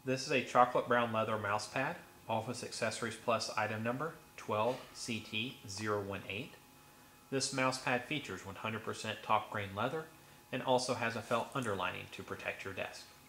This is a chocolate brown leather mouse pad, Office Accessories Plus item number 12CT018. This mouse pad features 100% top grain leather and also has a felt underlining to protect your desk.